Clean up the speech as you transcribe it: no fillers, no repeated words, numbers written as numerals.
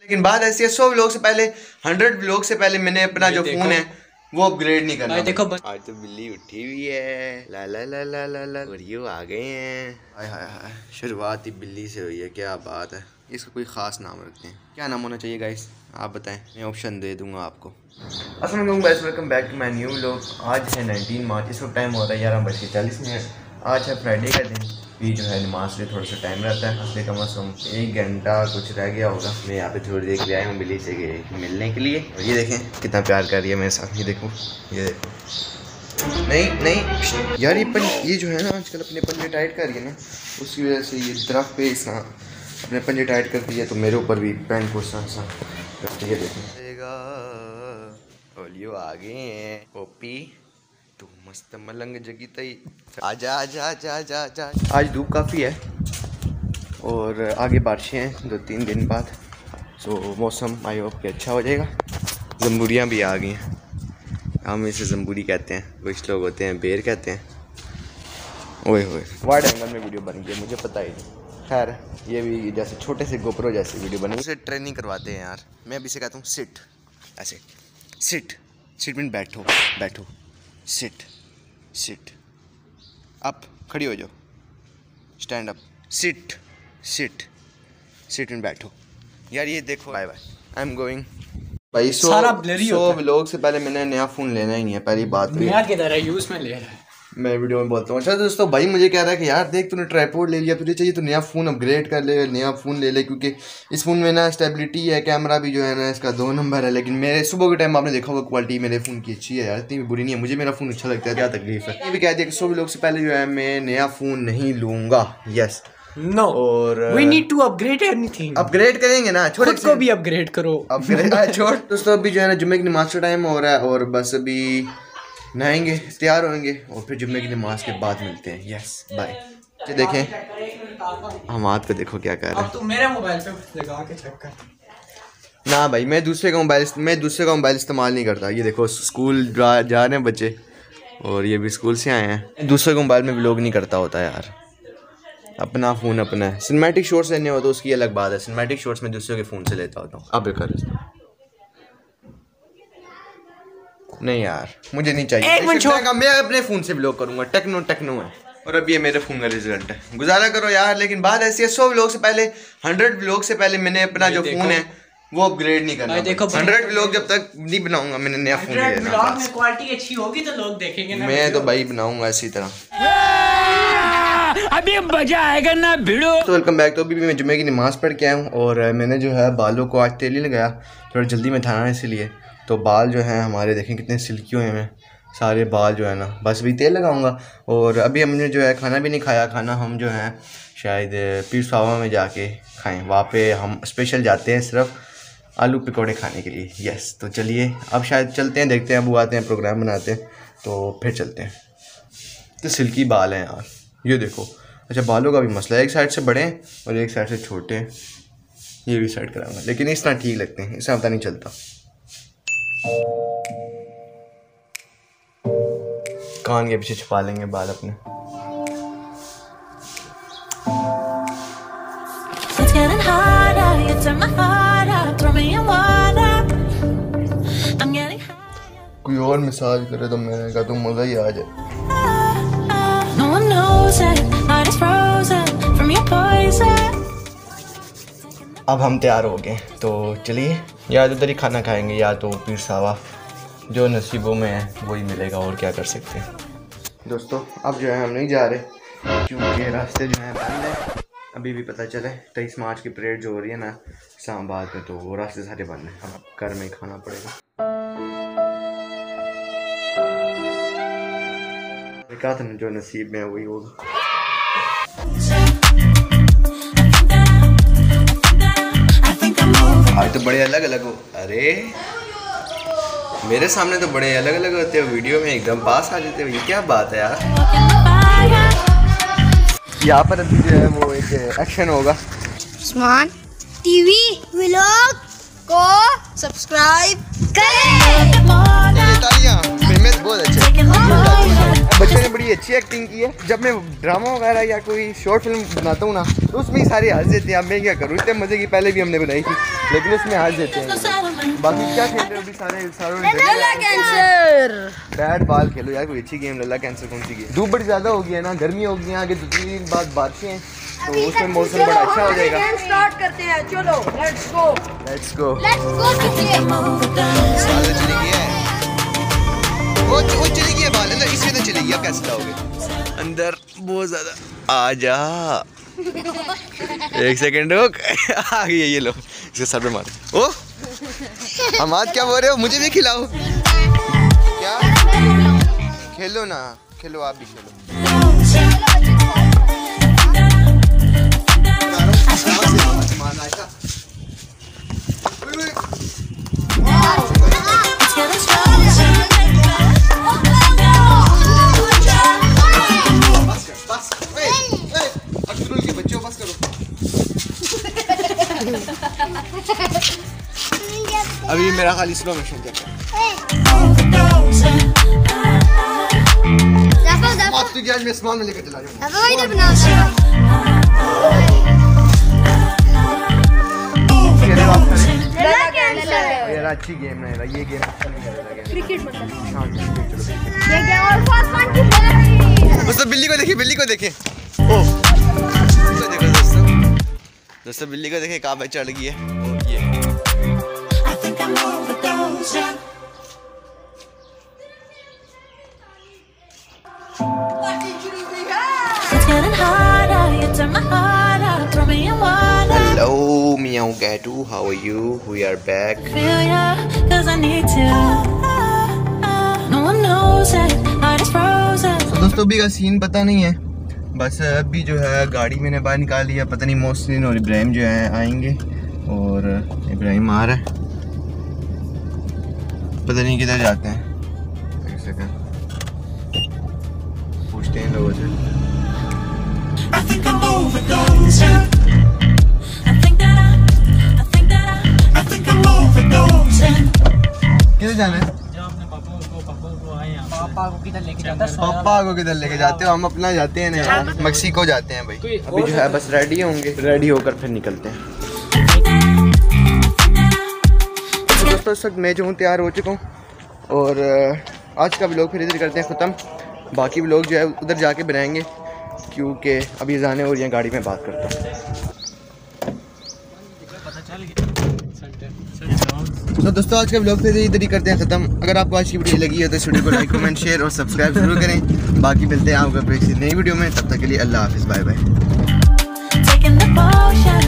लेकिन बात ऐसी है 100 व्लॉग से पहले 100 व्लॉग से पहले मैंने अपना जो फोन है वो अपग्रेड नहीं करना। देखो आज तो बिल्ली उठी हुई है, ला ला ला ला ला ला और ये आ गए हैं। हाय हाय हाय, शुरुआत ही बिल्ली से हुई है, क्या बात है। इसका कोई ख़ास नाम रखते हैं, क्या नाम होना चाहिए गाइस आप बताएं, मैं ऑप्शन दे दूंगा आपको। अस्सलाम वालेकुम guys, welcome back to my new vlog. आज है 19 मार्च, इस वक्त टाइम हो रहा है 11:40। आज है फ्राइडे का दिन, भी जो है नमाज से थोड़ा सा टाइम रहता है, इसलिए कम से कम 1 घंटा कुछ रह गया होगा। मैं यहाँ पे थोड़ी देर के लिए आया हूँ बिल्ली से मिलने के लिए। और ये देखें कितना प्यार कर रही है मेरे साथ, ये देखो ये देखो। नहीं यार, ये जो है ना आजकल अपने पंजे टाइट कर रही है ना, उसकी वजह से ये दरख्त पे इसना अपने पंजे टाइट करती है, तो मेरे ऊपर भी पैंट को सा करती है। देखें ओलियो आ गए हैं, पॉपी तू मस्त मलंग जगी तई, आजा आजा आजा आजा आजा। आज धूप काफ़ी है और आगे बारिशें हैं 2-3 दिन बाद, सो मौसम आई होप कि अच्छा हो जाएगा। जम्बूरियाँ भी आ गई हैं, हम इसे जम्बूरी कहते हैं, कुछ लोग होते हैं बेर कहते हैं। ओए होए, वाइड एंगल में वीडियो बन गई, मुझे पता ही नहीं। खैर ये भी जैसे छोटे से गोप्रो जैसी वीडियो बनी, उसे ट्रेनिंग करवाते हैं यार। मैं अभी से कहता हूँ सिट, ऐसे सिट सिट मीन बैठो बैठो, सिट सिट अप, खड़ी हो जाओ, stand up, sit sit sit mean बैठो। यार ये देखो, bye bye, I am going भाई। 100 व्लॉग से पहले मैंने नया फ़ोन लेना ही नहीं है, पहली बात। नया किधर है, यूज़ में ले रहा है। मैं वीडियो में बोलता हूँ। अच्छा दोस्तों, भाई मुझे कह रहा है कि यार देख तूने ट्राइपॉड ले लिया, तुझे चाहिए तो नया फ़ोन अपग्रेड कर ले, नया फ़ोन ले ले, क्योंकि इस फ़ोन में ना स्टेबिलिटी है, कैमरा भी जो है ना इसका 2 नंबर है। लेकिन मेरे सुबह के टाइम आपने देखा होगा क्वालिटी मेरे फ़ोन की अच्छी है यार, इतनी भी बुरी नहीं है, मुझे मेरा फ़ोन अच्छा लगता है, क्या तकलीफ है। ये भी कह दिया कि 100 व्लॉग से पहले जो है मैं नया फ़ोन नहीं लूँगा। यस नो, और we need to upgrade anything. Upgrade करेंगे ना, छोड़ खुद को भी अपग्रेड करो, अपग्रेड छोड़। दोस्तों अभी जो है ना जुम्मे की नमाज का टाइम हो रहा है और बस अभी नहाएंगे, तैयार होंगे और फिर जुम्मे की नमाज के बाद मिलते हैं। Yes bye. ये देखें हम हाथ पे देखो क्या कर रहे हैं। अब तू मेरे मोबाइल पे लगा के चेक कर। ना भाई, मैं दूसरे का मोबाइल इस्तेमाल नहीं करता। ये देखो स्कूल जा रहे हैं बच्चे और ये भी स्कूल से आए हैं। दूसरे के मोबाइल में व्लॉग नहीं करता होता यार, अपना फ़ोन अपना है। सिनेमैटिक शॉट्स लेने हो तो उसकी अलग बात है, सिनेमैटिक शॉट्स में दूसरे के फ़ोन से लेता होता हूँ। अब कर नहीं यार, मुझे नहीं चाहिए, मैं अपने फ़ोन से व्लॉग करूँगा। टेक्नो है। और अब ये मेरे फ़ोन का रिजल्ट है, गुजारा करो यार। लेकिन बात ऐसी है 100 व्लॉग से पहले 100 व्लॉग से पहले मैंने अपना जो फ़ोन है वो अपग्रेड नहीं करना। 100 व्लॉग जब तक नहीं बनाऊंगा मैंने नया फ़ोन नहीं लेना। में क्वालिटी अच्छी होगी तो लोग देखेंगे ना। मैं तो भाई बनाऊंगा इसी तरह, अभी मजा आएगा ना भिड़ो। तो वेलकम बैक। तो अभी मैं जुम्मे की नमाज़ पढ़ के आया हूँ और मैंने जो है बालों को आज तेल ही लगाया, थोड़ा जल्दी में था ना इसलिए। तो बाल जो हैं हमारे देखें कितने सिल्की हुए हैं, सारे बाल जो है ना, बस भी तेल लगाऊंगा। और अभी हमने जो है खाना भी नहीं खाया, खाना हम जो है शायद पीर सावा में जाके खाएँ, वहाँ पे हम स्पेशल जाते हैं सिर्फ आलू पकौड़े खाने के लिए। यस, तो चलिए अब शायद चलते हैं, देखते हैं, अबू आते हैं, प्रोग्राम बनाते हैं तो फिर चलते हैं। तो सिल्की बाल हैं यार, ये देखो। अच्छा बालों का भी मसला है, एक साइड से बड़े हैं और एक साइड से छोटे हैं, ये भी साइड कराऊंगा, लेकिन इस तरह ठीक लगते हैं, इससे पता नहीं चलता। कान के पीछे छुपा लेंगे बाल अपने। कोई और मिसाज करे तो मैंने कहा तो मज़ा ही आ जाए। अब हम तैयार हो गए तो चलिए, या तो उधर ही खाना खाएंगे या तो पीर सावा, जो नसीबों में है वही मिलेगा, और क्या कर सकते हैं। दोस्तों अब जो है हम नहीं जा रहे क्योंकि रास्ते जो हैं बंद है। अभी भी पता चले 23 मार्च की परेड जो हो रही है ना इस्लामाबाद में, तो वो रास्ते सारे बंद हैं, अब घर में ही खाना पड़ेगा। कहा था ना जो नसीब में है वही होगा। आज तो बड़े अलग अलग हो, अरे मेरे सामने तो बड़े अलग अलग होते हो, वीडियो में एकदम पास आ जाते हो, ये क्या बात है यार। यहाँ पर अभी जो है वो एक एक्शन होगा। उस्मान टीवी व्लॉग को सब्सक्राइब करें। तालियां, फेमस बहुत अच्छे, बच्चों ने बड़ी अच्छी एक्टिंग की है। जब मैं ड्रामा वगैरह या कोई शॉर्ट फिल्म बनाता हूँ ना तो उसमें सारे हंस देते हैं। अब मैं क्या करूँ, इतने मजे की पहले भी हमने बनाई थी लेकिन उसमें हंस देते हैं। बाकी क्या खेल रहे हो अभी सारों बैट बॉल खेलो यार, कोई अच्छी गेम। लल्ला कैंसर कौन सी गेम? धूप बड़ी ज्यादा हो गई है ना, गर्मी हो गई है, आगे 2-3 दिन बाद बारिशें हैं तो उसमें मौसम बड़ा अच्छा हो जाएगा। स्टार्ट करते हैं, चलो लेट्स गो। वो चली गई है बाल अंदर, इसमें तो चली गई। अब कैसे लाओगे अंदर? बहुत ज्यादा। आ जा 1 सेकंड रुक। आ गई है, ये लो इसके सर पे मार। ओ हमाद क्या बोल रहे हो? मुझे भी खिलाओ। क्या खेलो ना, खेलो आप भी खेलो। अभी मेरा खाली स्लो मोशन चल रहा है। आज मैं सामान में लेकर चला जाऊंगा। यार अच्छी गेम है ये गेम अच्छा नहीं लग रहा। क्रिकेट मतलब हां चलो ये गेम और फास्ट वन की बस। बिल्ली को देखिए, बिल्ली को देखें। ओ देखो दोस्तों बिल्ली को देखें कहां पे चढ़ गई है। ये Hello, meow Gadu, how are you? We are back. तो दोस्तों अभी का सीन पता नहीं है, बस अभी जो है गाड़ी मैंने बाहर निकाल लिया। पता नहीं मोहसिन और इब्राहिम जो है आएंगे और इब्राहिम आ रहा है, पता नहीं किधर जाते हैं। एक सेकंड पूछते हैं लोगों से। किधर जाना है? पापा को किधर लेके जाते हो? हम अपना जाते हैं ना, मैक्सिको जाते हैं भाई। अभी जो है बस रेडी होंगे, रेडी होकर फिर निकलते हैं। दोस्तों इस वक्त मैं जो हूँ तैयार हो चुका हूँ और आज का व्लॉग फिर इधर करते हैं ख़त्म। बाकी व्लॉग जो है उधर जाके बनाएंगे क्योंकि अभी जाने और यहाँ गाड़ी में बात करता हूँ। तो दोस्तों आज का व्लॉग फिर इधर ही करते हैं ख़त्म। अगर आपको आज की वीडियो लगी है तो इस वीडियो को लाइक कमेंट शेयर और सब्सक्राइब जरूर करें। बाकी मिलते हैं आपको नई वीडियो में, तब तक के लिए अल्लाह हाफिज़, बाय बाय।